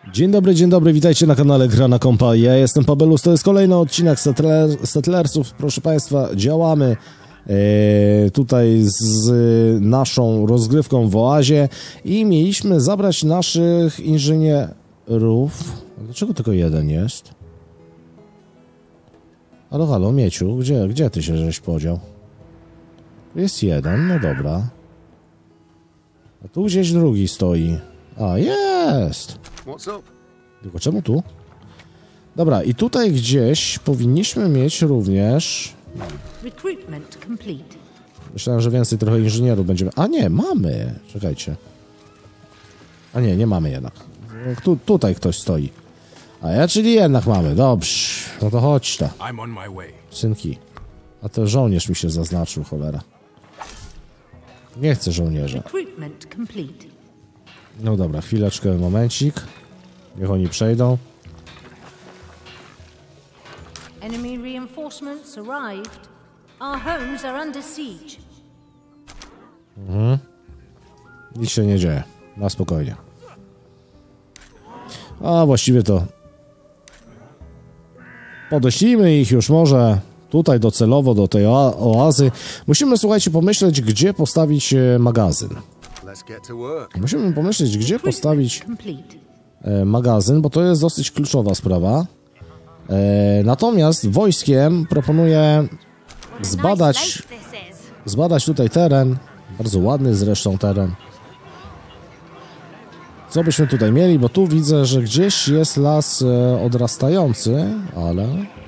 Dzień dobry, witajcie na kanale Gra na Kompa. Ja jestem Pabelus, to jest kolejny odcinek Settlersów. Proszę Państwa, działamy tutaj z naszą rozgrywką w oazie i mieliśmy zabrać naszych inżynierów. Dlaczego tylko jeden jest? Halo, Mieciu, gdzie ty się żeś podział? Jest jeden, no dobra. A tu gdzieś drugi stoi. A, jest! Tylko czemu tu? Dobra, i tutaj gdzieś powinniśmy mieć również... Myślałem, że więcej trochę inżynierów będziemy... A nie, mamy! Czekajcie. A nie mamy jednak. Tutaj ktoś stoi. A ja, czyli jednak mamy. Dobrze. No to chodź ta. Synki. A to żołnierz mi się zaznaczył, cholera. Nie chcę żołnierza. No dobra, chwileczkę, momencik. Niech oni przejdą. Enemy reinforcements arrived. Our homes are under siege. Nic się nie dzieje. Na spokojnie. A właściwie to... Podeślijmy ich już może tutaj docelowo do tej oazy. Musimy, słuchajcie, pomyśleć, gdzie postawić magazyn. Musimy pomyśleć, gdzie postawić magazyn, bo to jest dosyć kluczowa sprawa. Natomiast wojskiem proponuję zbadać tutaj teren. Bardzo ładny zresztą teren. Co byśmy tutaj mieli, bo tu widzę, że gdzieś jest las odrastający, ale...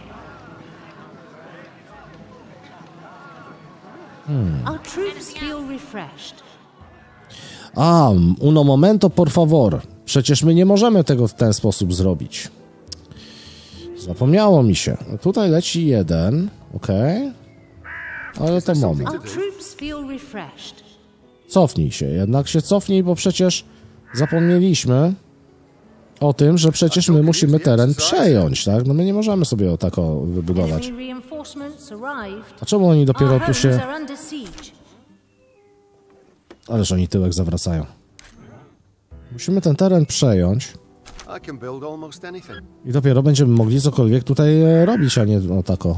Uno momento, por favor. Przecież my nie możemy tego w ten sposób zrobić. Zapomniało mi się. Tutaj leci jeden. Okej. Ale to moment. Cofnij się. Jednak się cofnij, bo przecież zapomnieliśmy o tym, że przecież my musimy teren przejąć, tak? No my nie możemy sobie o tako wybudować. A czemu oni dopiero tu się... Ależ oni tyłek zawracają. Musimy ten teren przejąć. I dopiero będziemy mogli cokolwiek tutaj robić, a nie o tako.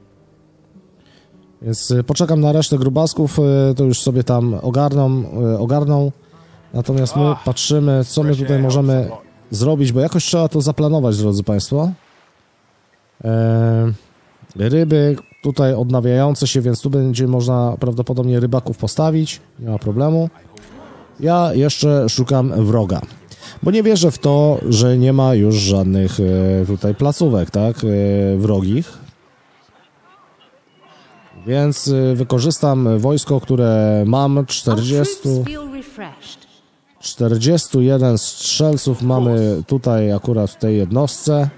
Więc poczekam na resztę grubasków, to już sobie tam ogarną. Natomiast my patrzymy, co my tutaj możemy zrobić, bo jakoś trzeba to zaplanować, drodzy Państwo. Ryby tutaj odnawiające się, więc tu będzie można prawdopodobnie rybaków postawić. Nie ma problemu. Ja jeszcze szukam wroga. Bo nie wierzę w to, że nie ma już żadnych tutaj placówek, tak? Wrogich. Więc wykorzystam wojsko, które mam. 41 strzelców mamy tutaj akurat w tej jednostce.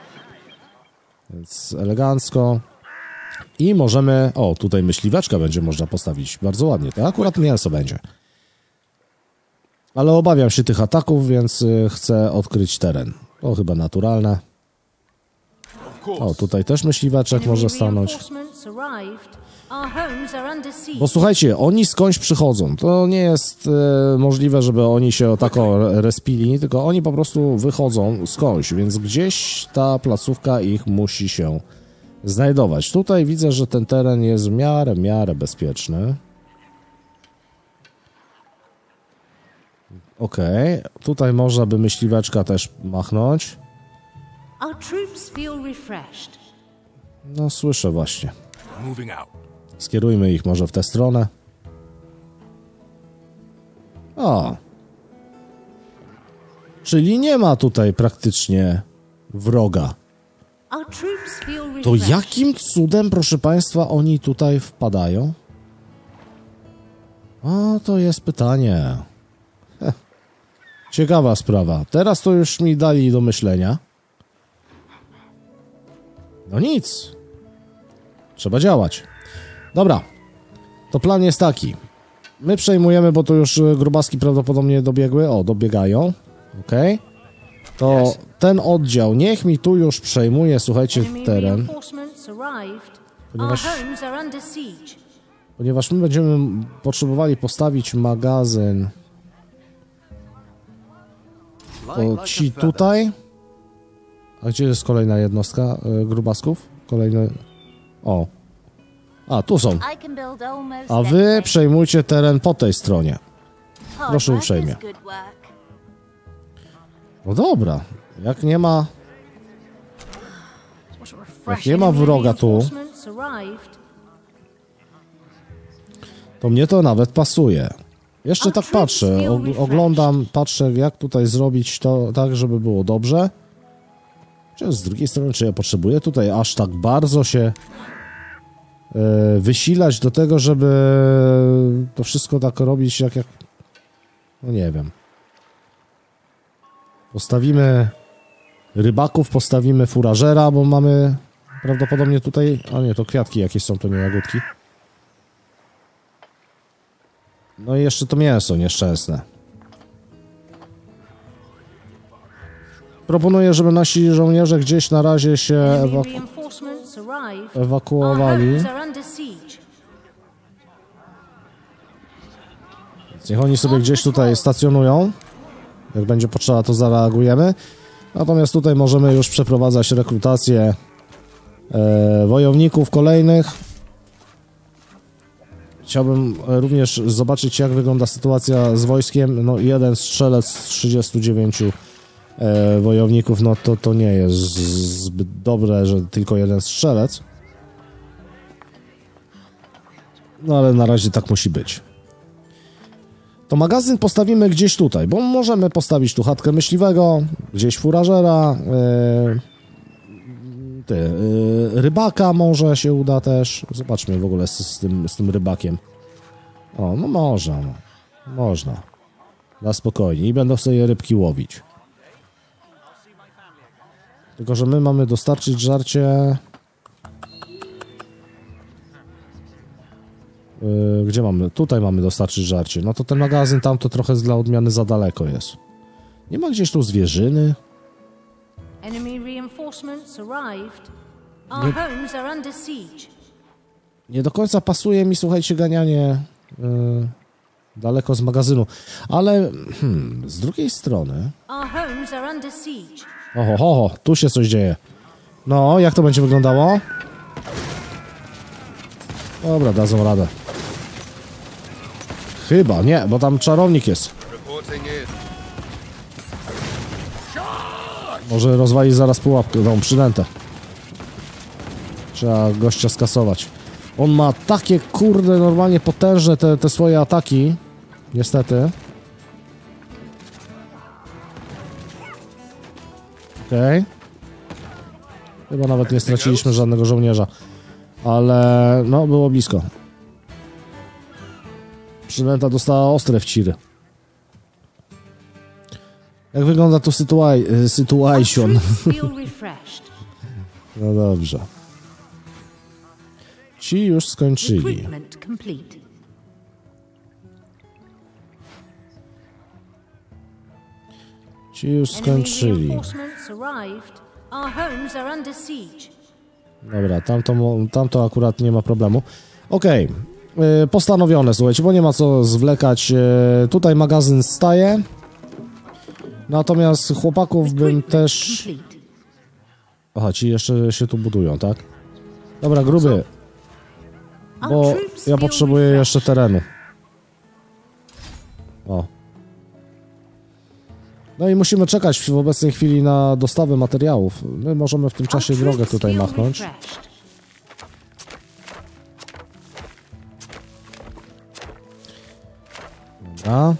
Więc elegancko. I możemy... O, tutaj myśliweczka będzie można postawić. Bardzo ładnie. To akurat mięso będzie. Ale obawiam się tych ataków, więc chcę odkryć teren. To chyba naturalne. O, tutaj też myśliweczek może stanąć. Bo słuchajcie, oni skądś przychodzą. To nie jest możliwe, żeby oni się tako respili, tylko oni po prostu wychodzą skądś, więc gdzieś ta placówka ich musi się znajdować. Tutaj widzę, że ten teren jest w miarę bezpieczny. Okej, tutaj można by myśliweczka też machnąć. No, słyszę właśnie. Skierujmy ich może w tę stronę. O! Czyli nie ma tutaj praktycznie wroga. To jakim cudem, proszę Państwa, oni tutaj wpadają? O, to jest pytanie. Ciekawa sprawa. Teraz to już mi dali do myślenia. No nic. Trzeba działać. Dobra. To plan jest taki. My przejmujemy, bo to już grubaski prawdopodobnie dobiegły. O, dobiegają. Okej. To ten oddział, niech mi tu już przejmuje, słuchajcie, teren. Ponieważ my będziemy potrzebowali postawić magazyn To ci tutaj. A gdzie jest kolejna jednostka grubasków? Kolejny... O. A, tu są. A wy przejmujcie teren po tej stronie. Proszę uprzejmie. No dobra. Jak nie ma... Jak nie ma wroga tu, to mnie to nawet pasuje. Jeszcze tak patrzę, oglądam, patrzę jak tutaj zrobić to tak, żeby było dobrze. Czy z drugiej strony, czy ja potrzebuję tutaj aż tak bardzo się wysilać do tego, żeby to wszystko tak robić jak... No nie wiem. Postawimy rybaków, postawimy furażera, bo mamy prawdopodobnie tutaj... A nie, to kwiatki jakieś są, to nie jagódki. No i jeszcze to mięso nieszczęsne. Proponuję, żeby nasi żołnierze gdzieś na razie się ewakuowali. Więc niech oni sobie gdzieś tutaj stacjonują. Jak będzie potrzeba, to zareagujemy. Natomiast tutaj możemy już przeprowadzać rekrutację wojowników kolejnych. Chciałbym również zobaczyć, jak wygląda sytuacja z wojskiem. No, jeden strzelec z 39 wojowników, no to nie jest zbyt dobre, że tylko jeden strzelec. No ale na razie tak musi być. To magazyn postawimy gdzieś tutaj, bo możemy postawić tu chatkę myśliwego, gdzieś furażera, rybaka może się uda też. Zobaczmy w ogóle z tym rybakiem. O, no można, no. Można. Na spokojnie. I będą sobie rybki łowić. Tylko że my mamy dostarczyć żarcie... Gdzie mamy? Tutaj mamy dostarczyć żarcie. No to ten magazyn tam to trochę dla odmiany za daleko jest. Nie ma gdzieś tu zwierzyny? Nie do końca pasuje mi, słuchajcie, ganianie daleko z magazynu. Ale z drugiej strony... Oho, tu się coś dzieje. No, jak to będzie wyglądało? Dobra, dadzą radę. Chyba, nie, bo tam czarownik jest. Może rozwalić zaraz pułapkę, tą przynętę. Trzeba gościa skasować. On ma takie, kurde, normalnie potężne te swoje ataki. Niestety. Okej. Chyba nawet nie straciliśmy żadnego żołnierza. Ale, no, było blisko. Przynęta dostała ostre wciry. Jak wygląda tu situation? No dobrze. Ci już skończyli. Ci już skończyli. Dobra, tamto akurat nie ma problemu. Okej. Postanowione, słuchajcie, bo nie ma co zwlekać. Tutaj magazyn staje. Natomiast chłopaków bym też... Aha, ci jeszcze się tu budują, tak? Dobra, gruby. Bo ja potrzebuję jeszcze terenu. O. No i musimy czekać w obecnej chwili na dostawę materiałów. My możemy w tym czasie drogę tutaj machnąć. Dobra.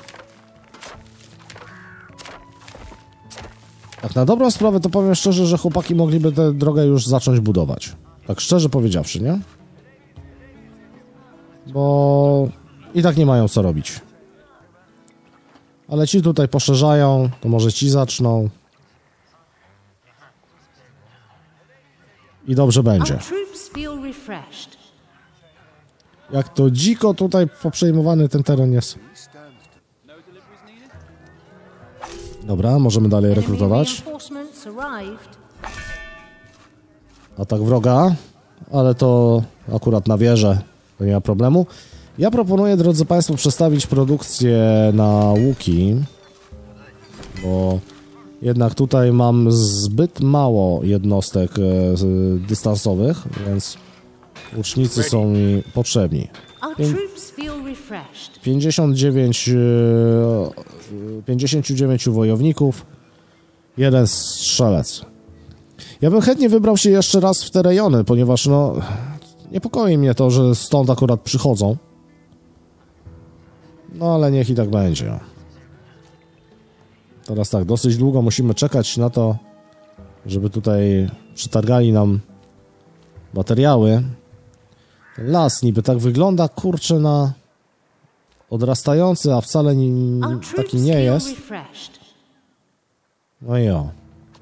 Tak na dobrą sprawę to powiem szczerze, że chłopaki mogliby tę drogę już zacząć budować. Tak szczerze powiedziawszy, nie? Bo i tak nie mają co robić. Ale ci tutaj poszerzają, to może ci zaczną. I dobrze będzie. Jak to dziko tutaj poprzejmowany ten teren jest. Dobra, możemy dalej rekrutować. Atak wroga, ale to akurat na wieżę, to nie ma problemu. Ja proponuję, drodzy Państwo, przestawić produkcję na łuki, bo Jednak tutaj mam zbyt mało jednostek dystansowych, więc łucznicy są mi potrzebni. 59 wojowników, 1 strzelec. Ja bym chętnie wybrał się jeszcze raz w te rejony, ponieważ no niepokoi mnie to, że stąd akurat przychodzą. No ale niech i tak będzie. Teraz tak, dosyć długo musimy czekać na to, żeby tutaj przetargali nam materiały. Las niby tak wygląda, kurczę, na odrastający, a wcale taki nie jest. No i o.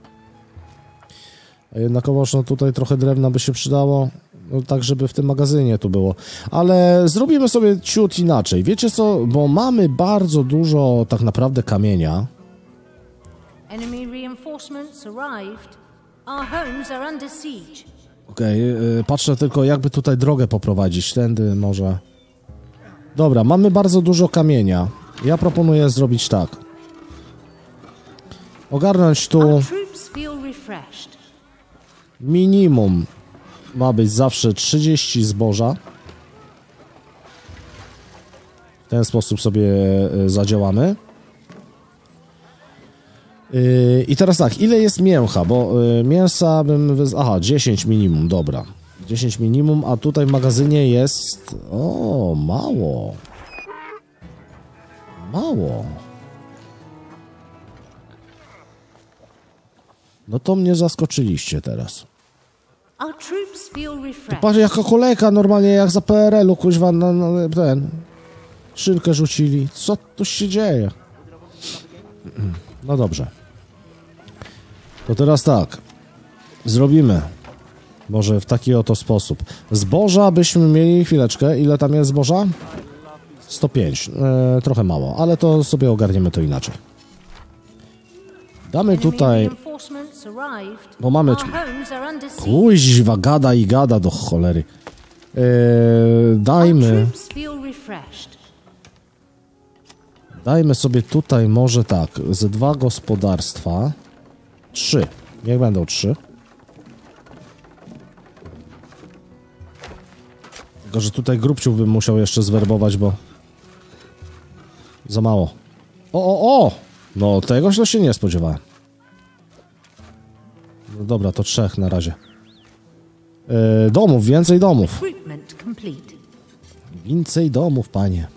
A jednakowoż no tutaj trochę drewna by się przydało, no tak żeby w tym magazynie tu było. Ale zrobimy sobie ciut inaczej. Wiecie co, bo mamy bardzo dużo tak naprawdę kamienia. Okej, patrzę tylko jakby tutaj drogę poprowadzić, tędy może. Dobra, mamy bardzo dużo kamienia. Ja proponuję zrobić tak. Ogarnąć tu minimum ma być zawsze 30 zboża. W ten sposób sobie zadziałamy. I teraz tak, ile jest mięcha? Bo mięsa bym... Aha, 10 minimum, dobra. 10 minimum, a tutaj w magazynie jest... O, mało. Mało. No to mnie zaskoczyliście teraz. To patrz, jaka kolejka normalnie, jak za PRL-u, kuźwa, na ten... Szynkę rzucili. Co tu się dzieje? No dobrze. To teraz tak. Zrobimy. Może w taki oto sposób. Zboża byśmy mieli... Chwileczkę. Ile tam jest zboża? 105. Trochę mało, ale to sobie ogarniemy to inaczej. Damy tutaj... Bo mamy... Kuźwa, gada i gada do cholery. Dajmy... Dajmy sobie tutaj może tak, ze 2 gospodarstwa. 3. Niech będą 3. Tylko, że tutaj grubciów bym musiał jeszcze zwerbować, bo... Za mało. O! No tegoś to się nie spodziewałem. No dobra, to 3 na razie. Domów, więcej domów. Więcej domów, panie.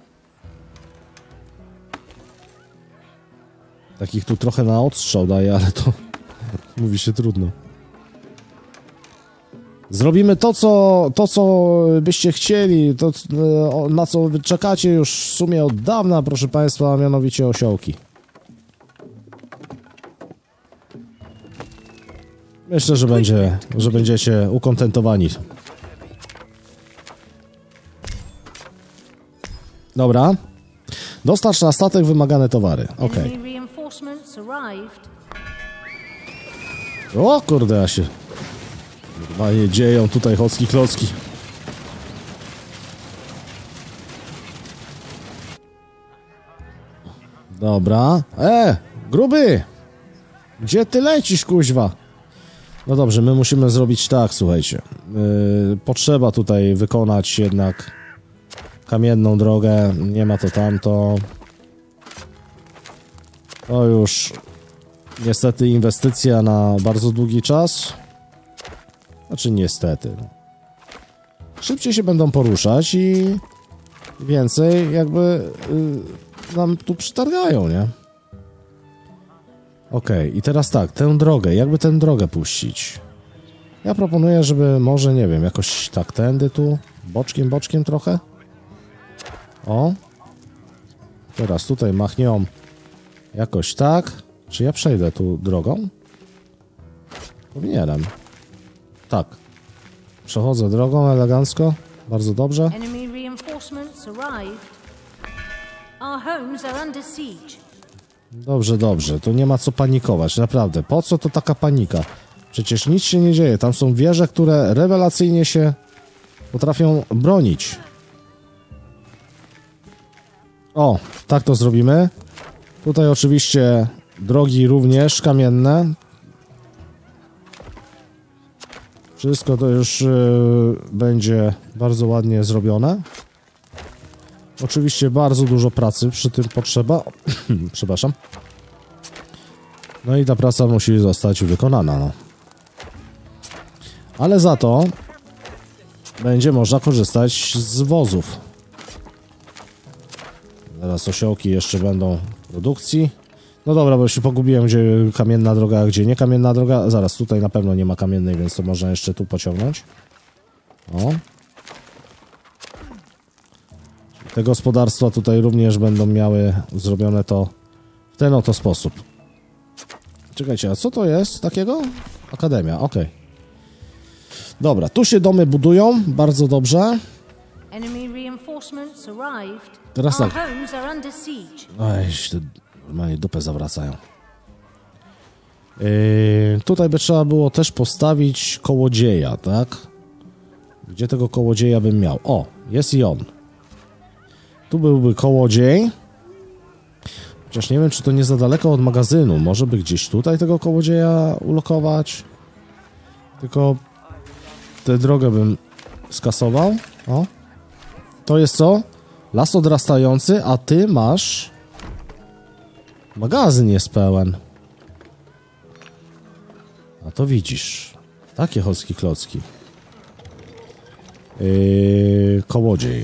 Takich tu trochę na odstrzał daje, ale to mówi się trudno. Zrobimy to, co byście chcieli, to, na co wy czekacie już w sumie od dawna, proszę państwa, a mianowicie osiołki. Myślę, że będziecie ukontentowani. Dobra. Dostarcz na statek wymagane towary. Okej. O kurde, ja się... Normalnie dzieją tutaj chocki klocki. Dobra. Gruby! Gdzie ty lecisz, kuźwa? No dobrze, my musimy zrobić tak, słuchajcie. Potrzeba tutaj wykonać jednak kamienną drogę. Nie ma to tamto. To już niestety inwestycja na bardzo długi czas. Znaczy niestety. Szybciej się będą poruszać i więcej jakby nam tu przytargają, nie? Okej, i teraz tak, tę drogę, jakby tę drogę puścić? Ja proponuję, żeby może, nie wiem, jakoś tak tędy tu, boczkiem trochę. O. Teraz tutaj machnią jakoś tak. Czy ja przejdę tu drogą? Powinienem. Tak. Przechodzę drogą elegancko. Bardzo dobrze. Dobrze. To nie ma co panikować. Naprawdę. Po co to taka panika? Przecież nic się nie dzieje. Tam są wieże, które rewelacyjnie się potrafią bronić. O, tak to zrobimy. Tutaj oczywiście drogi również kamienne. Wszystko to już będzie bardzo ładnie zrobione. Oczywiście bardzo dużo pracy przy tym potrzeba. Przepraszam. No i ta praca musi zostać wykonana. No. Ale za to będzie można korzystać z wozów. Teraz osiołki jeszcze będą w produkcji. No dobra, bo się pogubiłem, gdzie kamienna droga, a gdzie nie kamienna droga. Zaraz, tutaj na pewno nie ma kamiennej, więc to można jeszcze tu pociągnąć. O. Te gospodarstwa tutaj również będą miały zrobione to w ten oto sposób. Czekajcie, a co to jest takiego? Akademia, okej. Dobra, tu się domy budują, bardzo dobrze. Teraz tak. Ej, normalnie dupę zawracają. Tutaj by trzeba było też postawić kołodzieja, tak? Gdzie tego kołodzieja bym miał? O, jest i on. Tu byłby kołodziej. Chociaż nie wiem, czy to nie za daleko od magazynu. Może by gdzieś tutaj tego kołodzieja ulokować. Tylko tę drogę bym skasował. O. To jest co? Las odrastający, a ty masz... Magazyn jest pełen. A to widzisz. Takie chocki klocki. Kołodziej.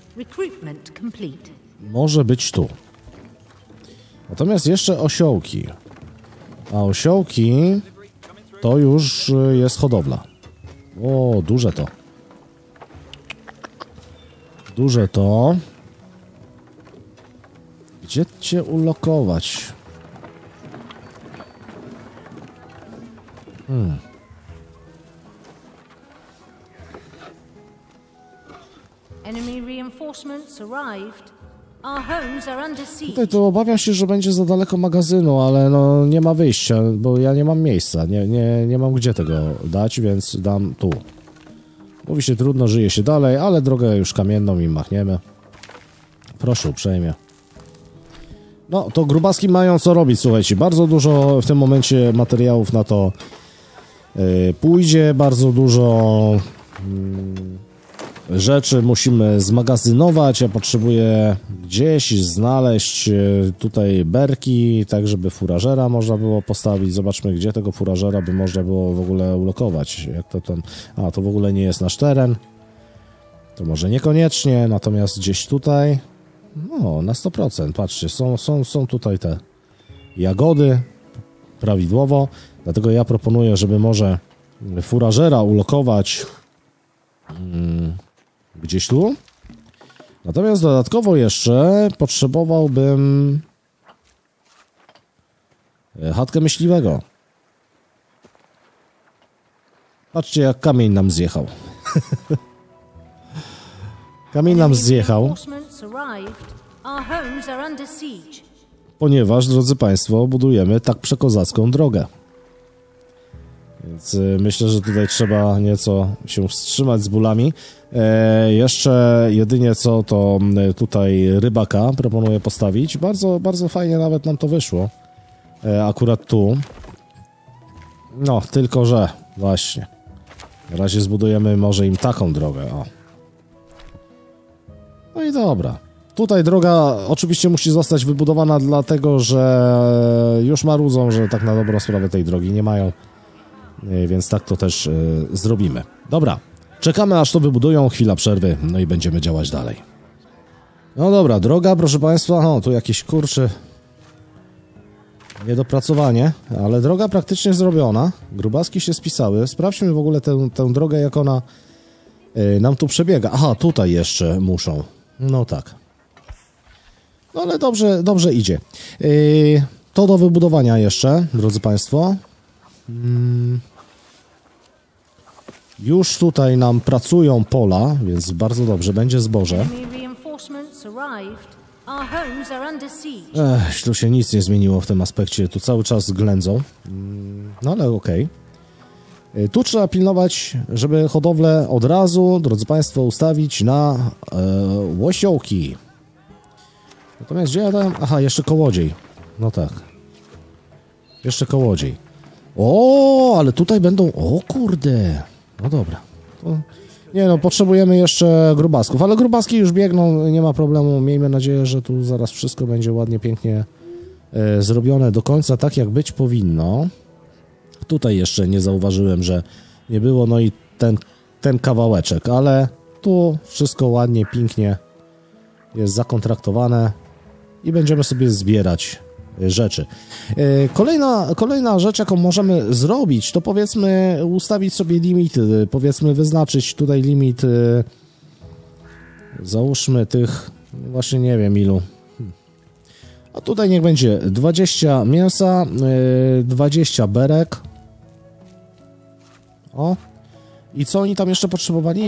Może być tu. Natomiast jeszcze osiołki. A osiołki to już jest hodowla. O, duże to. Duże to. Gdzie cię ulokować? Tutaj to obawiam się, że będzie za daleko magazynu, ale no nie ma wyjścia, bo ja nie mam miejsca, nie mam gdzie tego dać, więc dam tu. Mówi się trudno, żyje się dalej, ale drogę już kamienną im machniemy. Proszę uprzejmie. No, to grubaski mają co robić, słuchajcie, bardzo dużo w tym momencie materiałów na to pójdzie, bardzo dużo rzeczy musimy zmagazynować. Ja potrzebuję gdzieś znaleźć tutaj berki, tak żeby furażera można było postawić. Zobaczmy, gdzie tego furażera by można było w ogóle ulokować. Jak to tam... A, to w ogóle nie jest nasz teren. To może niekoniecznie, natomiast gdzieś tutaj... No, na 100%. Patrzcie, są tutaj te jagody prawidłowo. Dlatego ja proponuję, żeby może furażera ulokować gdzieś tu. Natomiast dodatkowo jeszcze potrzebowałbym chatkę myśliwego. Patrzcie, jak kamień nam zjechał. Kamień nam zjechał. Ponieważ, drodzy Państwo, budujemy tak przekozacką drogę. Więc myślę, że tutaj trzeba nieco się wstrzymać z bólami. Jeszcze jedynie co, to tutaj rybaka proponuję postawić. Bardzo, bardzo fajnie nawet nam to wyszło. Akurat tu. No, tylko że właśnie. Na razie zbudujemy może im taką drogę. O. No i dobra. Tutaj droga oczywiście musi zostać wybudowana, dlatego że już marudzą, że tak na dobrą sprawę tej drogi nie mają. Więc tak to też zrobimy. Dobra, czekamy aż to wybudują, chwila przerwy, no i będziemy działać dalej. No dobra, droga, proszę Państwa, tu jakieś kurczy niedopracowanie, ale droga praktycznie zrobiona, grubaski się spisały. Sprawdźmy w ogóle tę drogę, jak ona nam tu przebiega. Aha, tutaj jeszcze muszą, no tak. No ale dobrze idzie. To do wybudowania jeszcze, drodzy Państwo. Już tutaj nam pracują pola, więc bardzo dobrze, będzie zboże. Tu się nic nie zmieniło w tym aspekcie, tu cały czas ględzą. No ale okej. Tu trzeba pilnować, żeby hodowlę od razu, drodzy Państwo, ustawić na łosiołki. Natomiast gdzie ja dałem? Aha, jeszcze kołodziej. No tak. Jeszcze kołodziej. O, ale tutaj będą... O kurde. No dobra. To... Nie no, potrzebujemy jeszcze grubasków, ale grubaski już biegną, nie ma problemu. Miejmy nadzieję, że tu zaraz wszystko będzie ładnie, pięknie zrobione do końca, tak jak być powinno. Tutaj jeszcze nie zauważyłem, że nie było, no i ten kawałeczek, ale tu wszystko ładnie, pięknie jest zakontraktowane i będziemy sobie zbierać rzeczy. Kolejna rzecz, jaką możemy zrobić, to powiedzmy ustawić sobie limit, powiedzmy wyznaczyć tutaj limit, załóżmy tych, właśnie nie wiem ilu. A tutaj niech będzie 20 mięsa, 20 berek. O. I co oni tam jeszcze potrzebowali?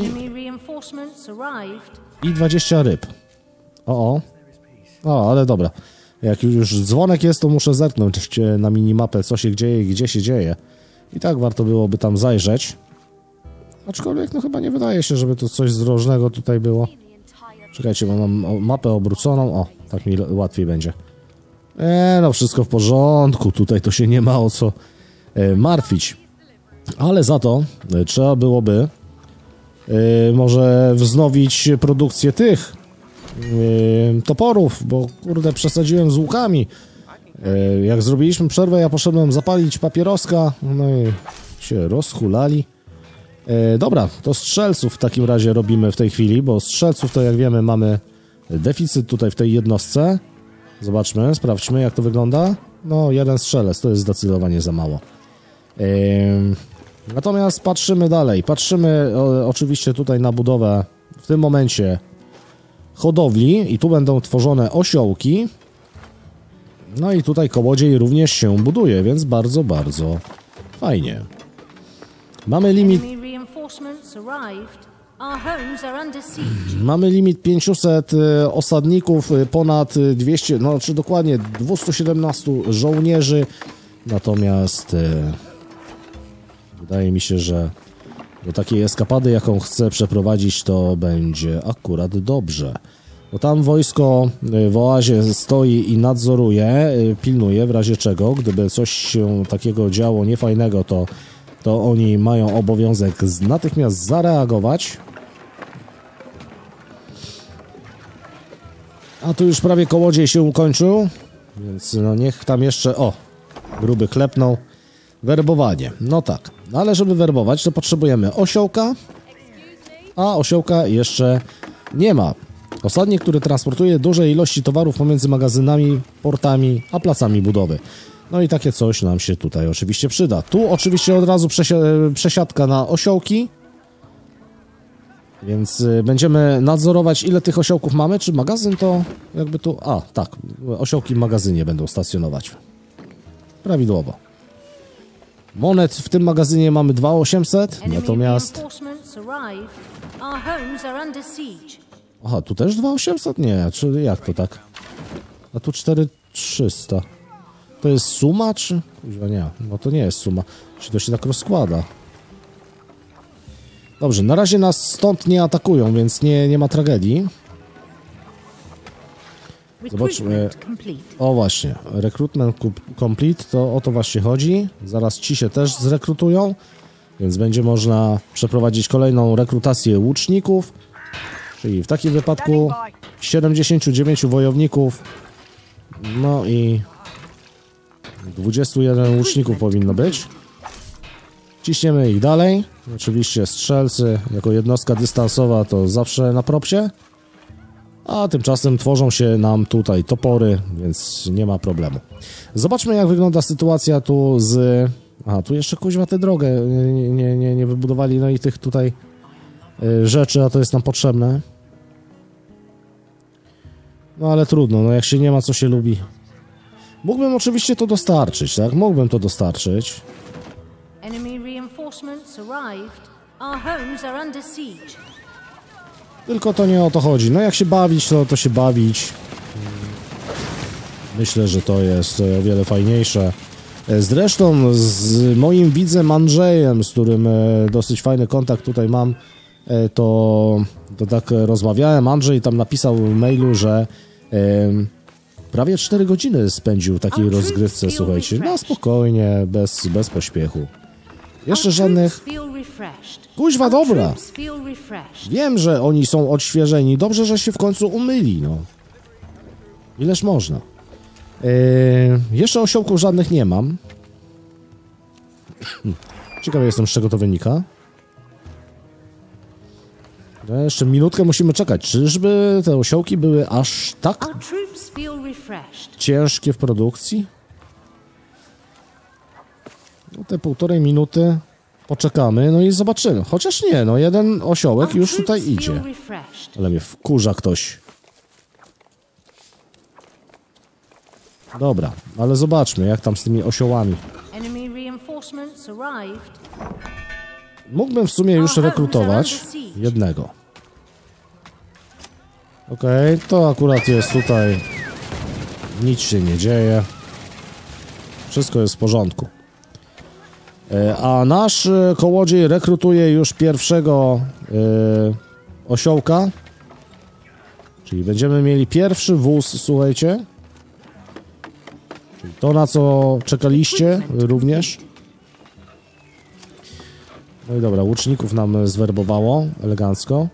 I 20 ryb. O, ale dobra. Jak już dzwonek jest, to muszę zerknąć na minimapę, co się dzieje i gdzie się dzieje. I tak warto byłoby tam zajrzeć. Aczkolwiek, no chyba nie wydaje się, żeby tu coś zdrożnego tutaj było. Czekajcie, bo mam mapę obróconą. O, tak mi łatwiej będzie. No wszystko w porządku. Tutaj to się nie ma o co martwić. Ale za to trzeba byłoby może wznowić produkcję tych toporów, bo kurde przesadziłem z łukami. Jak zrobiliśmy przerwę, ja poszedłem zapalić papieroska, no i się rozhulali. Dobra, to strzelców w takim razie robimy w tej chwili, bo strzelców to jak wiemy mamy deficyt tutaj w tej jednostce. Zobaczmy, sprawdźmy jak to wygląda. No, jeden strzelec, to jest zdecydowanie za mało. Natomiast patrzymy dalej. Patrzymy oczywiście tutaj na budowę w tym momencie hodowli i tu będą tworzone osiołki. No i tutaj kołodziej również się buduje, więc bardzo, bardzo fajnie. Mamy limit... Mamy limit 500 osadników, ponad 200, no czy dokładnie 217 żołnierzy. Natomiast wydaje mi się, że do takiej eskapady, jaką chcę przeprowadzić, to będzie akurat dobrze. Bo tam wojsko w oazie stoi i nadzoruje, pilnuje w razie czego, gdyby coś się takiego działo niefajnego, to oni mają obowiązek natychmiast zareagować. A tu już prawie kołodziej się ukończył, więc no niech tam jeszcze, o, gruby klepnął. Werbowanie, no tak, ale żeby werbować, to potrzebujemy osiołka, a osiołka jeszcze nie ma. Osadnik, który transportuje duże ilości towarów pomiędzy magazynami, portami, a placami budowy. No i takie coś nam się tutaj oczywiście przyda. Tu oczywiście od razu przesiadka na osiołki. Więc będziemy nadzorować, ile tych osiołków mamy. Czy magazyn to jakby tu... A, tak, osiołki w magazynie będą stacjonować. Prawidłowo. Monet w tym magazynie mamy 2800, natomiast... Aha, tu też 2800? Nie, czy jak to tak? A tu 4300. To jest suma, czy... Nie, no to nie jest suma. Czy to się tak rozkłada? Dobrze, na razie nas stąd nie atakują, więc nie ma tragedii. Zobaczmy. O właśnie, recruitment complete, to o to właśnie chodzi. Zaraz ci się też zrekrutują, więc będzie można przeprowadzić kolejną rekrutację łuczników. Czyli w takim wypadku 79 wojowników, no i 21 łuczników powinno być. Ciśniemy ich dalej. Oczywiście strzelcy jako jednostka dystansowa to zawsze na propsie. A tymczasem tworzą się nam tutaj topory, więc nie ma problemu. Zobaczmy jak wygląda sytuacja tu z... Aha, tu jeszcze kuźwa tę drogę nie wybudowali, no i tych tutaj rzeczy, a to jest nam potrzebne. No ale trudno, no jak się nie ma, co się lubi. Mógłbym oczywiście to dostarczyć, tak? Mógłbym to dostarczyć. Tylko to nie o to chodzi. No jak się bawić, to się bawić. Myślę, że to jest o wiele fajniejsze. Zresztą z moim widzem Andrzejem, z którym dosyć fajny kontakt tutaj mam, to tak rozmawiałem. Andrzej tam napisał w mailu, że prawie 4 godziny spędził w takiej rozgrywce, słuchajcie. No spokojnie, bez pośpiechu. Jeszcze żadnych... Kuźwa, dobra. Wiem, że oni są odświeżeni. Dobrze, że się w końcu umyli, no. Ileż można. Jeszcze osiołków żadnych nie mam. Ciekawy jestem, z czego to wynika. No, jeszcze minutkę musimy czekać. Czyżby te osiołki były aż tak ciężkie w produkcji? No, te 1,5 minuty poczekamy, no i zobaczymy. Chociaż nie, no jeden osiołek już tutaj idzie. Ale mnie wkurza ktoś. Dobra, ale zobaczmy, jak tam z tymi osiołami. Mógłbym w sumie już rekrutować jednego. Okej, to akurat jest tutaj. Nic się nie dzieje. Wszystko jest w porządku. A nasz kołodziej rekrutuje już pierwszego osiołka. Czyli będziemy mieli pierwszy wóz, słuchajcie. Czyli to, na co czekaliście również. No i dobra, łuczników nam zwerbowało elegancko.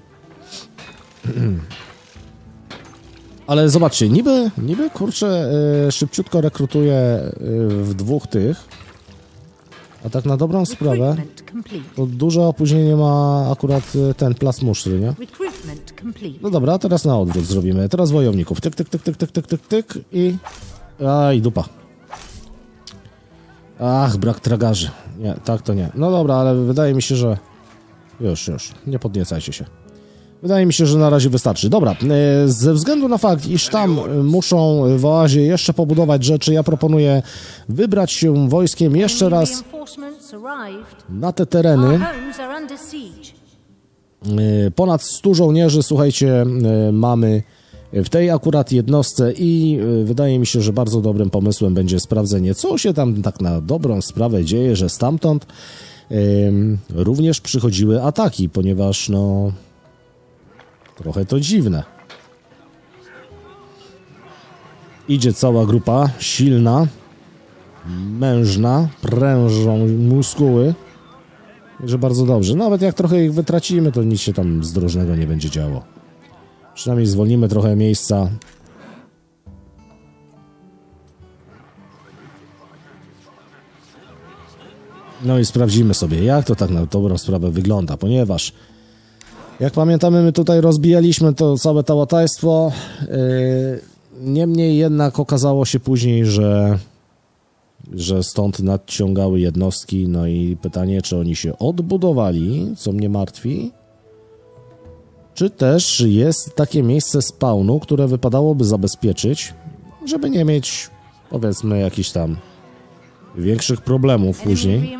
Ale zobaczcie, niby kurczę, szybciutko rekrutuje w 2 tych. A tak na dobrą sprawę, to duże opóźnienie ma akurat ten plac musztry, nie? No dobra, teraz na odwrót zrobimy. Teraz wojowników. Tyk, tyk, tyk, tyk, tyk, tyk, tyk, tyk i... Aj, dupa. Ach, brak tragarzy. Nie, tak to nie. No dobra, ale wydaje mi się, że... Już, nie podniecajcie się. Wydaje mi się, że na razie wystarczy. Dobra, ze względu na fakt, iż tam muszą w oazie jeszcze pobudować rzeczy, ja proponuję wybrać się wojskiem jeszcze raz na te tereny. Ponad 100 żołnierzy, słuchajcie, mamy w tej akurat jednostce i wydaje mi się, że bardzo dobrym pomysłem będzie sprawdzenie, co się tam tak na dobrą sprawę dzieje, że stamtąd również przychodziły ataki, ponieważ no... Trochę to dziwne. Idzie cała grupa, silna, mężna, prężą muskuły. Także bardzo dobrze. Nawet jak trochę ich wytracimy, to nic się tam zdrożnego nie będzie działo. Przynajmniej zwolnimy trochę miejsca. No i sprawdzimy sobie, jak to tak na dobrą sprawę wygląda, ponieważ jak pamiętamy, my tutaj rozbijaliśmy to całe tałataństwo. Niemniej jednak okazało się później, że stąd nadciągały jednostki. No i pytanie, czy oni się odbudowali, co mnie martwi. Czy też jest takie miejsce spawnu, które wypadałoby zabezpieczyć, żeby nie mieć, powiedzmy, jakichś tam większych problemów później.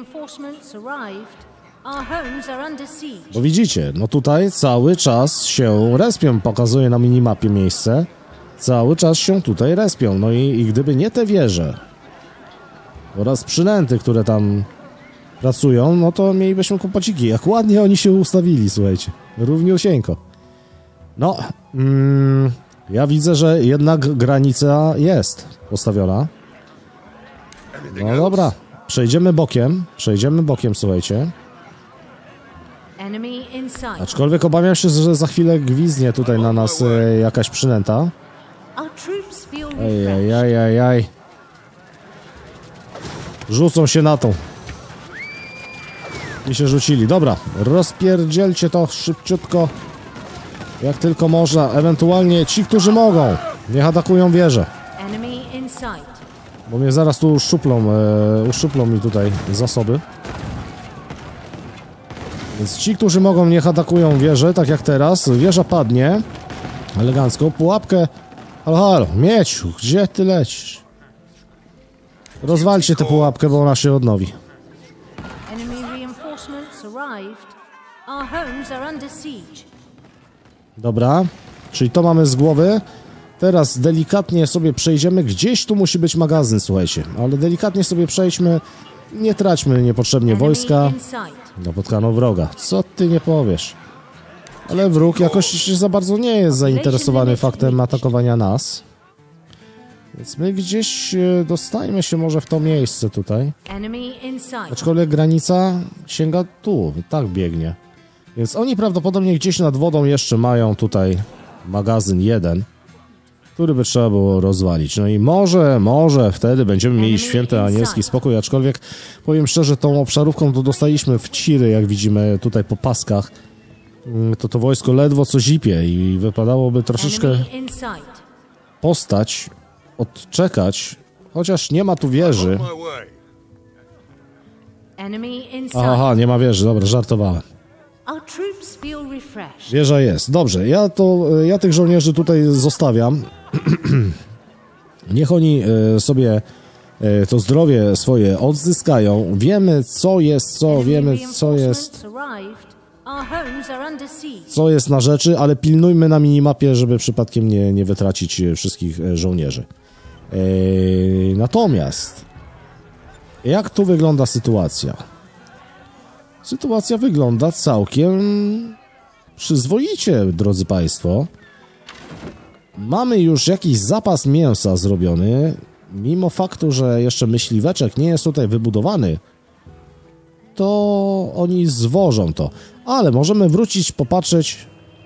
Bo widzicie, no tutaj cały czas się respią, pokazuje na minimapie miejsce. Cały czas się tutaj respią, no i gdyby nie te wieże oraz przynęty, które tam pracują, no to mielibyśmy kłopociki. Jak ładnie oni się ustawili, słuchajcie, równiusieńko. No, ja widzę, że jednak granica jest postawiona. No dobra, przejdziemy bokiem, słuchajcie. Aczkolwiek obawiam się, że za chwilę gwizdnie tutaj na nas jakaś przynęta. Ej. Rzucą się na tą. I się rzucili. Dobra, rozpierdzielcie to szybciutko, jak tylko można. Ewentualnie ci, którzy mogą, niech atakują wieżę. Bo mnie zaraz tu uszczuplą mi tutaj zasoby. Więc ci, którzy mogą, niech atakują wieżę, tak jak teraz. Wieża padnie. Elegancko. Pułapkę. Halo, Mieciu, gdzie ty lecisz? Rozwalcie tę pułapkę, bo ona się odnowi. Dobra, czyli to mamy z głowy. Teraz delikatnie sobie przejdziemy. Gdzieś tu musi być magazyn, słuchajcie. Ale delikatnie sobie przejdźmy. Nie traćmy niepotrzebnie wojska. Napotkano wroga. Co ty nie powiesz? Ale wróg jakoś za bardzo nie jest zainteresowany faktem atakowania nas. Więc my gdzieś dostajemy się może w to miejsce tutaj. Enemy in sight. Aczkolwiek granica sięga tu, tak biegnie. Więc oni prawdopodobnie gdzieś nad wodą jeszcze mają tutaj magazyn 1, który by trzeba było rozwalić. No i może wtedy będziemy mieli święty anielski spokój, aczkolwiek powiem szczerze, tą obszarówką to dostaliśmy w ciry, jak widzimy tutaj po paskach. To wojsko ledwo co zipie i wypadałoby troszeczkę postać, odczekać, chociaż nie ma tu wieży. Aha, nie ma wieży, dobra, żartowałem. Wieża jest. Dobrze, ja tych żołnierzy tutaj zostawiam. Niech oni sobie to zdrowie swoje odzyskają. Wiemy co jest na rzeczy, ale pilnujmy na minimapie, żeby przypadkiem nie wytracić wszystkich żołnierzy. Natomiast jak tu wygląda sytuacja? Sytuacja wygląda całkiem przyzwoicie, drodzy Państwo. Mamy już jakiś zapas mięsa zrobiony, mimo faktu, że jeszcze myśliweczek nie jest tutaj wybudowany, to oni zwożą to. Ale możemy wrócić, popatrzeć.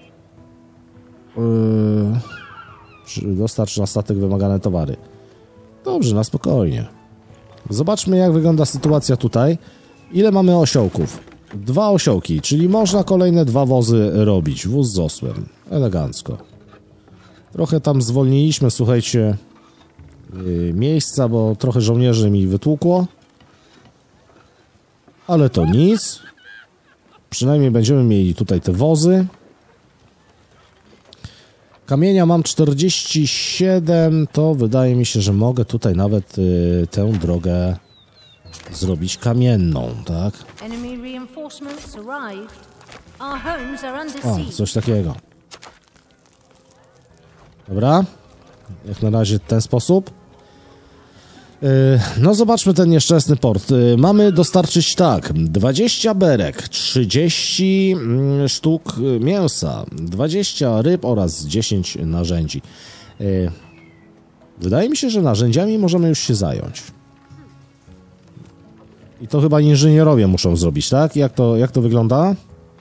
Dostarcz na statek wymagane towary. Dobrze, na spokojnie. Zobaczmy, jak wygląda sytuacja tutaj. Ile mamy osiołków? 2 osiołki, czyli można kolejne 2 wozy robić. Wóz z osłem. Elegancko. Trochę tam zwolniliśmy, słuchajcie, miejsca, bo trochę żołnierzy mi wytłukło. Ale to nic. Przynajmniej będziemy mieli tutaj te wozy. Kamienia mam 47, to wydaje mi się, że mogę tutaj nawet tę drogę zrobić kamienną, tak? O, coś takiego. Dobra. Jak na razie w ten sposób. No zobaczmy ten nieszczęsny port. Mamy dostarczyć tak, 20 berek, 30 sztuk mięsa, 20 ryb oraz 10 narzędzi. Wydaje mi się, że narzędziami możemy już się zająć. I to chyba inżynierowie muszą zrobić, tak? Jak to wygląda?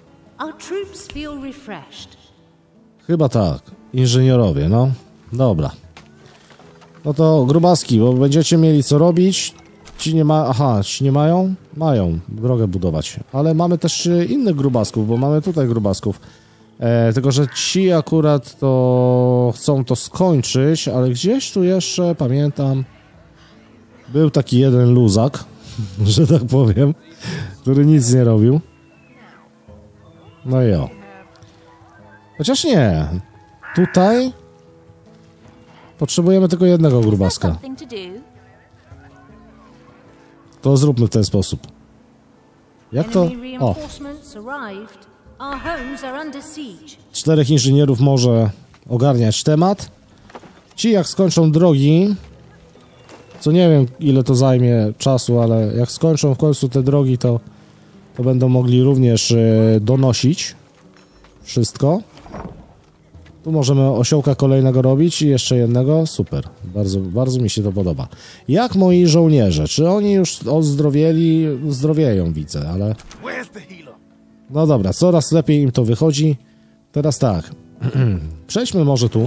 Chyba tak. Inżynierowie, no. Dobra. No to grubaski, bo będziecie mieli co robić. Ci nie ma... Aha, ci nie mają? Mają drogę budować. Ale mamy też innych grubasków, bo mamy tutaj grubasków. Tylko, że ci akurat to chcą to skończyć, ale gdzieś tu jeszcze, pamiętam, był taki jeden luzak, że tak powiem, który nic nie robił. No i o. Chociaż nie. Tutaj potrzebujemy tylko jednego grubaska. To zróbmy w ten sposób. Jak to? O. 4 inżynierów może ogarniać temat. Ci jak skończą drogi, co nie wiem ile to zajmie czasu, ale jak skończą w końcu te drogi, to będą mogli również donosić wszystko. Tu możemy osiołka kolejnego robić i jeszcze jednego. Super. Bardzo, bardzo mi się to podoba. Jak moi żołnierze? Czy oni już ozdrowieli? Zdrowieją, widzę, ale... No dobra, coraz lepiej im to wychodzi. Teraz tak. Przejdźmy może tu.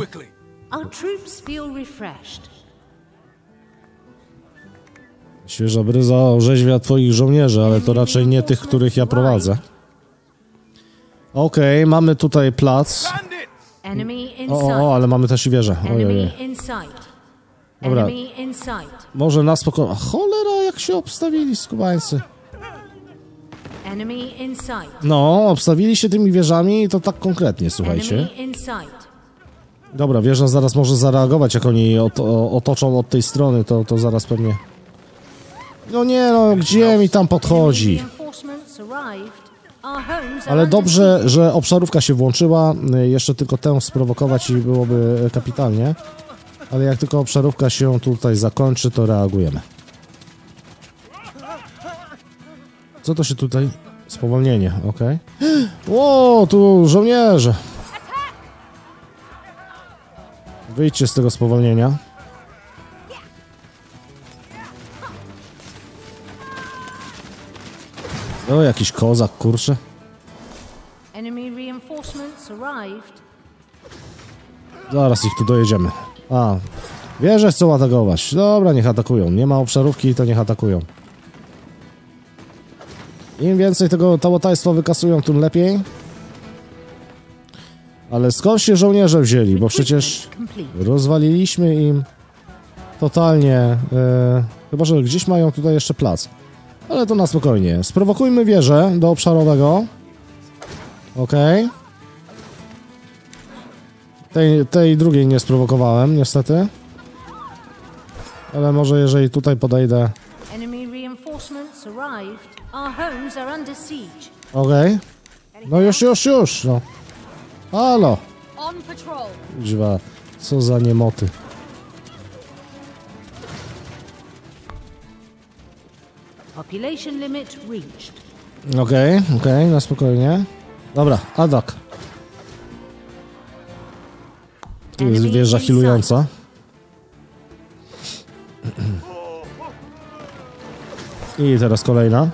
Świeża bryza orzeźwia twoich żołnierzy, ale to raczej nie tych, których ja prowadzę. Okej, mamy tutaj plac. O, ale mamy też i wieżę. Ojej. Dobra. Może na spokojnie. Cholera, jak się obstawili skubańcy. No, obstawili się tymi wieżami i to tak konkretnie, słuchajcie. Dobra, wieża zaraz może zareagować, jak oni otoczą od tej strony, to zaraz pewnie... No nie, no, gdzie mi tam podchodzi? Ale dobrze, że obszarówka się włączyła. Jeszcze tylko tę sprowokować i byłoby kapitalnie. Ale jak tylko obszarówka się tutaj zakończy, to reagujemy. Co to się tutaj... Spowolnienie, okej. Ło, tu żołnierze. Wyjdźcie z tego spowolnienia. O, jakiś kozak, kurczę. Enemy reinforcements arrived. Zaraz ich tu dojedziemy. A, wieże chcą atakować. Dobra, niech atakują. Nie ma obszarówki, to niech atakują. Im więcej tego tałotajstwa wykasują, tym lepiej. Ale skąd się żołnierze wzięli? Bo przecież rozwaliliśmy im totalnie. Chyba że gdzieś mają tutaj jeszcze plac. Ale to na spokojnie. Sprowokujmy wieżę do obszarowego. Okej. Tej drugiej nie sprowokowałem, niestety. Ale może jeżeli tutaj podejdę... Enemy reinforcements arrived. Our homes are under siege. Okej. No już, no. Halo. On patrol. Dziwa, co za niemoty. Population limit reached. Okej, na spokojnie. Dobra, atak. Tu jest wieża healująca. I teraz kolejna.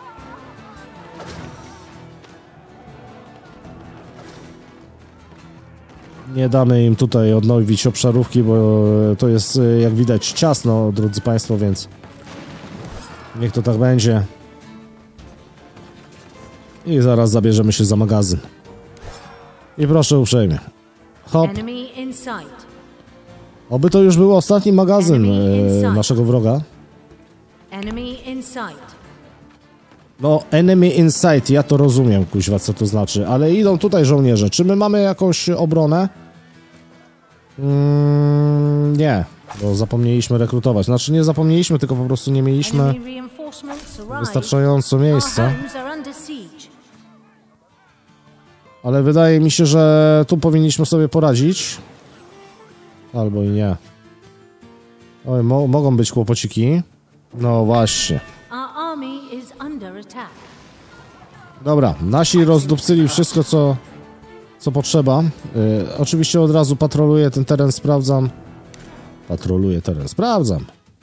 Nie damy im tutaj odnowić obszarówki, bo to jest, jak widać, ciasno, drodzy Państwo, więc niech to tak będzie. I zaraz zabierzemy się za magazyn. I proszę uprzejmie. Hop. Enemy in sight. Oby to już był ostatni magazyn naszego wroga. Enemy in sight. No, enemy in sight, ja to rozumiem, kuźwa, co to znaczy, ale idą tutaj żołnierze. Czy my mamy jakąś obronę? Nie, bo zapomnieliśmy rekrutować. Znaczy nie zapomnieliśmy, tylko po prostu nie mieliśmy Enemy reinforcements arrived. wystarczająco Our miejsca. homes are under siege. Ale wydaje mi się, że tu powinniśmy sobie poradzić. Albo i nie. Oj, mogą być kłopociki. No właśnie. Our army is under attack. Dobra, nasi rozdupcyli wszystko, co potrzeba. Oczywiście od razu patroluję ten teren, sprawdzam. Sprawdzam.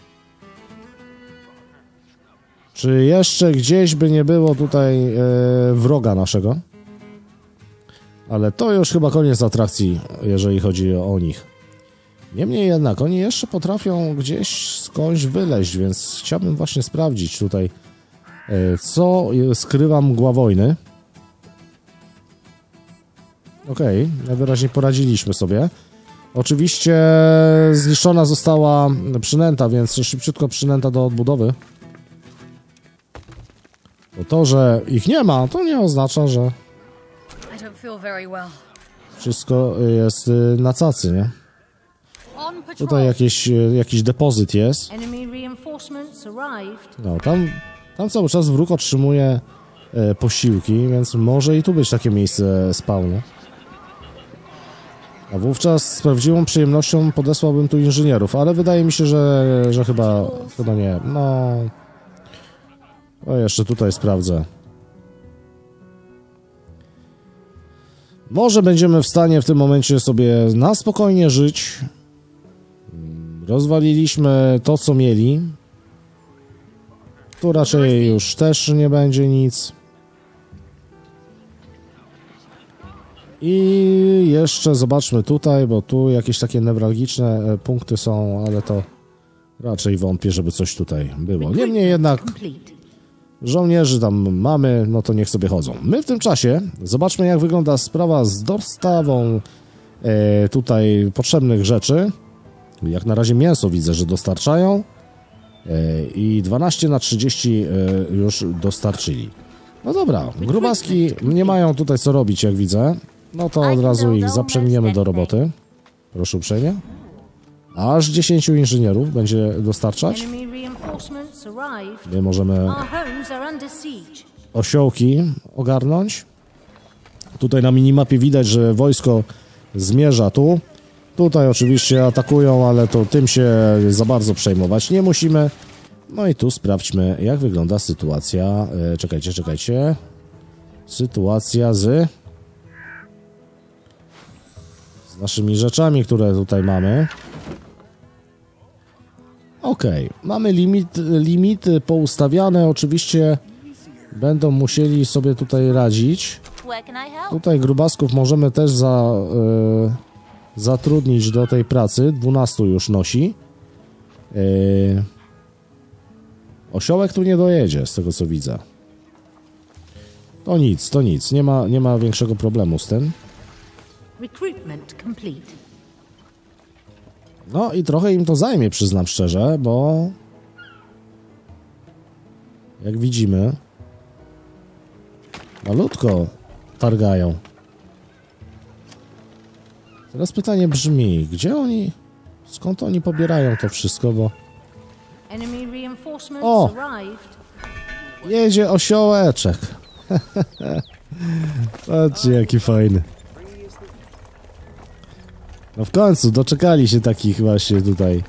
Czy jeszcze gdzieś by nie było tutaj wroga naszego? Ale to już chyba koniec atrakcji, jeżeli chodzi o nich. Niemniej jednak, oni jeszcze potrafią gdzieś skądś wyleźć, więc chciałbym właśnie sprawdzić tutaj, co skrywa mgła wojny. Okej, najwyraźniej poradziliśmy sobie. Oczywiście zniszczona została przynęta, więc szybciutko przynęta do odbudowy. Bo to, że ich nie ma, to nie oznacza, że wszystko jest na cacy, nie? Tutaj jakiś depozyt jest. No, tam cały czas wróg otrzymuje posiłki, więc może i tu być takie miejsce spawnu. A wówczas z prawdziwą przyjemnością podesłałbym tu inżynierów, ale wydaje mi się, że chyba nie. No... O, jeszcze tutaj sprawdzę. Może będziemy w stanie w tym momencie sobie na spokojnie żyć. Rozwaliliśmy to, co mieli. Tu raczej już też nie będzie nic. I jeszcze zobaczmy tutaj, bo tu jakieś takie newralgiczne punkty są, ale to raczej wątpię, żeby coś tutaj było. Niemniej jednak żołnierzy tam mamy, no to niech sobie chodzą. My w tym czasie zobaczmy, jak wygląda sprawa z dostawą tutaj potrzebnych rzeczy. Jak na razie mięso widzę, że dostarczają i 12/30 już dostarczyli. No dobra, grubaski nie mają tutaj co robić, jak widzę. No to od razu ich zaprzęgniemy do roboty. Proszę uprzejmie. Aż 10 inżynierów będzie dostarczać. My możemy osiołki ogarnąć. Tutaj na minimapie widać, że wojsko zmierza tu. Tutaj oczywiście atakują, ale to tym się za bardzo przejmować nie musimy. No i tu sprawdźmy, jak wygląda sytuacja. Czekajcie. Sytuacja z naszymi rzeczami, które tutaj mamy. Okej, mamy limity poustawiane. Oczywiście będą musieli sobie tutaj radzić. Tutaj grubasków możemy też zatrudnić do tej pracy. 12 już nosi. Osiołek tu nie dojedzie, z tego co widzę. To nic. Nie ma większego problemu z tym. Recruitment complete. No i trochę im to zajmie, przyznam szczerze, bo jak widzimy, malutko targają. Teraz pytanie brzmi, skąd oni pobierają to wszystko, bo... Enemy reinforcements O! arrived. Jedzie osiołeczek. Patrzcie, jaki fajny. No w końcu doczekali się takich właśnie tutaj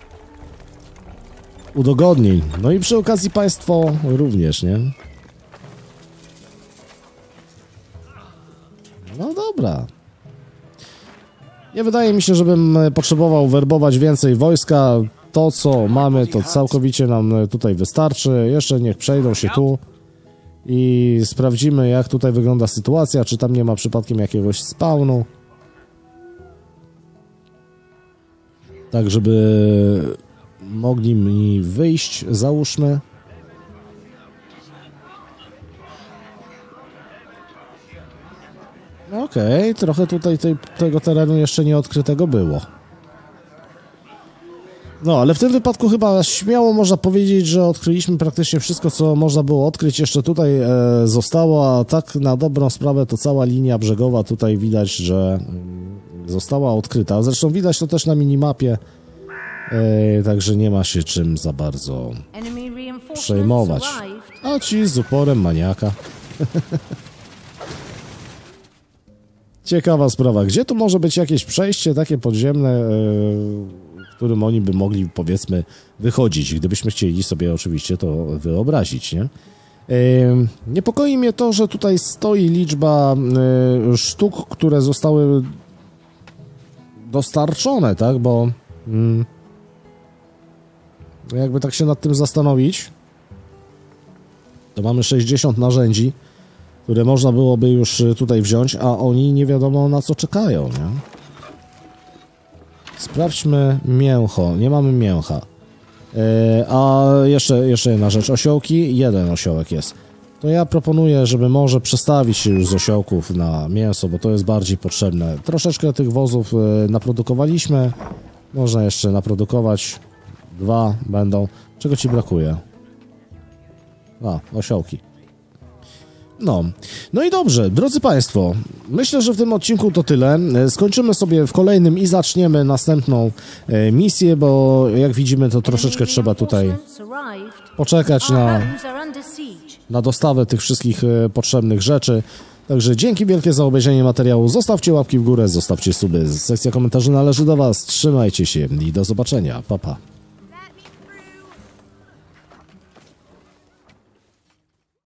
udogodnień. No i przy okazji państwo również, nie? No dobra. Nie wydaje mi się, żebym potrzebował werbować więcej wojska. To, co mamy, to całkowicie nam tutaj wystarczy. Jeszcze niech przejdą się tu i sprawdzimy, jak tutaj wygląda sytuacja, czy tam nie ma przypadkiem jakiegoś spawnu. Tak, żeby mogli mi wyjść, załóżmy. Okej, trochę tutaj tego terenu jeszcze nie odkrytego było. No, ale w tym wypadku chyba śmiało można powiedzieć, że odkryliśmy praktycznie wszystko, co można było odkryć. Jeszcze tutaj zostało, a tak na dobrą sprawę to cała linia brzegowa tutaj widać, że została odkryta. Zresztą widać to też na minimapie, także nie ma się czym za bardzo przejmować. A ci z uporem maniaka. Ciekawa sprawa. Gdzie tu może być jakieś przejście takie podziemne, którym oni by mogli, powiedzmy, wychodzić, gdybyśmy chcieli sobie oczywiście to wyobrazić, nie? Niepokoi mnie to, że tutaj stoi liczba sztuk, które zostały dostarczone, tak? Bo jakby tak się nad tym zastanowić, to mamy 60 narzędzi, które można byłoby już tutaj wziąć, a oni nie wiadomo na co czekają, nie? Sprawdźmy mięcho. Nie mamy mięcha. A jeszcze jedna rzecz. Osiołki. Jeden osiołek jest. To ja proponuję, żeby może przestawić się już z osiołków na mięso, bo to jest bardziej potrzebne. Troszeczkę tych wozów naprodukowaliśmy. Można jeszcze naprodukować. 2 będą. Czego ci brakuje? Osiołki. No i dobrze, drodzy Państwo, myślę, że w tym odcinku to tyle. Skończymy sobie w kolejnym i zaczniemy następną misję, bo jak widzimy, to troszeczkę trzeba tutaj poczekać na dostawę tych wszystkich potrzebnych rzeczy. Także dzięki wielkie za obejrzenie materiału. Zostawcie łapki w górę, zostawcie suby. Sekcja komentarzy należy do Was. Trzymajcie się i do zobaczenia. Pa, pa.